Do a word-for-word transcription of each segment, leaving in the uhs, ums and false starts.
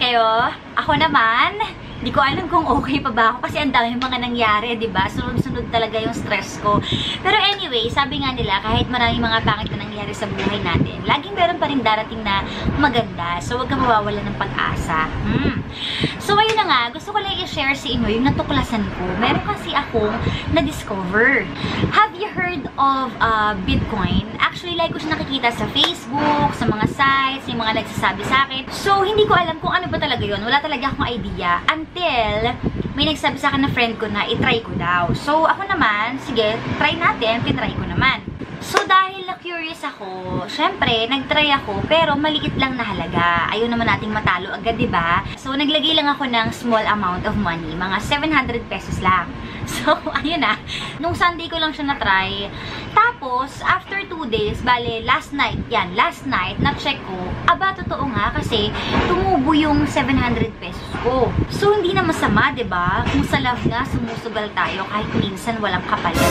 kayo? Ako naman, hindi ko alam kung okay pa ba ako kasi ang dami mga nangyari, di ba? Sunod-sunod talaga yung stress ko. Pero anyway, sabi nga nila, kahit maraming mga pangit na nangyari sa buhay natin, laging meron pa rin darating na maganda. So, huwag kang mawawala ng pag-asa. Hmm. So, ayun na nga, gusto ko lang i-share sa inyo yung natuklasan ko. Meron kasi akong na-discover. Have you heard of uh, Bitcoin? Actually, like ko siya nakikita sa Facebook, sa mga sites, yung mga nagsasabi sa akin. So, hindi ko alam kung ano ba talaga yun. Wala talaga akong idea. Until, may nagsabi sa akin na friend ko na itry ko daw. So, ako naman, sige, try natin. Tinry ko naman. So, dahil na-curious ako, syempre, nag-try ako, pero maliit lang na halaga. Ayaw naman nating matalo agad, diba? So, naglagay lang ako ng small amount of money. Mga seven hundred pesos lang. So, ayun na. Nung Sunday ko lang siya na-try. Tapos, after two days, bale, last night, yan, last night, na-check ko, aba, totoo nga, kasi tumubo yung seven hundred pesos ko. So, hindi na masama, diba? Kung sa love nga, sumusugal tayo kahit minsan walang kapalit.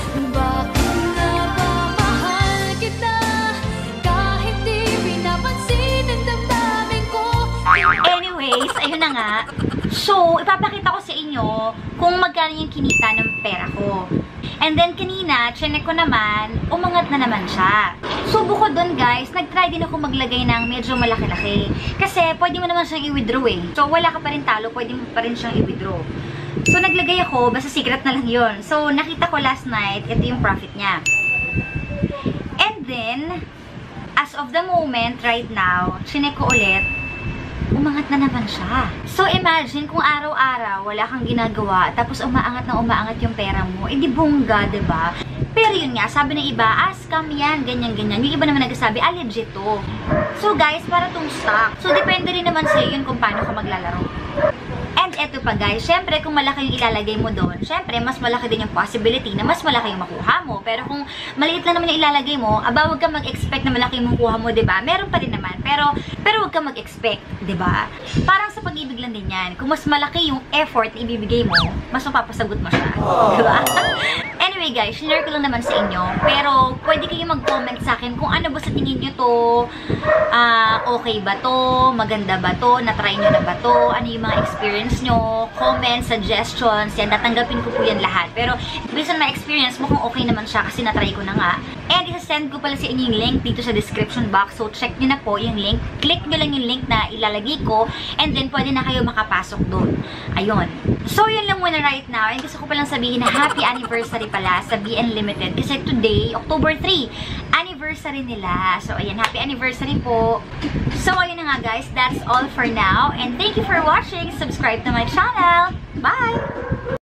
Anyways, ayun na nga. So, ipapakita ko sa inyo kung magkano yung kinita ng pera ko. And then, kanina, chinek ko naman, umangat na naman siya. So, bukod dun, guys, nag-try din ako maglagay ng medyo malaki-laki. Kasi, pwede mo naman siyang i-withdraw eh. So, wala ka pa rin talo, pwede mo pa rin siyang i-withdraw. So, naglagay ako, basta secret na lang yun. So, nakita ko last night, ito yung profit niya. And then, as of the moment, right now, chinek ko ulit, umangat na naman siya. So, imagine kung araw-araw wala kang ginagawa, tapos umaangat na umaangat yung pera mo, edi bongga, diba? Pero yun nga, sabi ng iba, ah, scam yan, ganyan-ganyan. Yung iba naman nagsasabi, ah, legit to. So, guys, para tong stock. So, depende rin naman sa'yo yun kung paano ka maglalaro. And eto pa, guys, syempre, kung malaki yung ilalagay mo doon, syempre, mas malaki din yung possibility na mas malaki yung makuha mo. Pero kung maliit lang naman yung ilalagay mo, aba, huwag kang mag-expect na malaki yung makuha mo, diba? Meron pa rin naman. Pero, pero huwag kang mag-expect, diba? Parang sa pag-ibig lang din yan. Kung mas malaki yung effort na ibibigay mo, mas mapapasagot mo siya. Diba? Anyway, guys, share ko lang naman sa inyo. Pero, pwede kayo mag-comment sa akin kung ano ba sa tingin nyo to, uh, okay ba to, maganda ba to, na-try nyo na ba to, ano yung mga experience nyo, comments, suggestions, yan, tatanggapin ko po yan lahat. Pero, based on my experience, mukhang okay naman siya kasi na-try ko na nga. And, isa-send ko pala sa inyo yung link dito sa description box. So, check nyo na po yung link. Click nyo lang yung link na ilalagay ko. And then, pwede na kayo makapasok doon. Ayun. So, yun lang muna right now. And gusto ko palang sabihin na happy anniversary pala sa B N Limited. Kasi today, October third, anniversary nila. So, ayan, happy anniversary po. So, ayun na nga guys. That's all for now. And thank you for watching. Subscribe to my channel. Bye!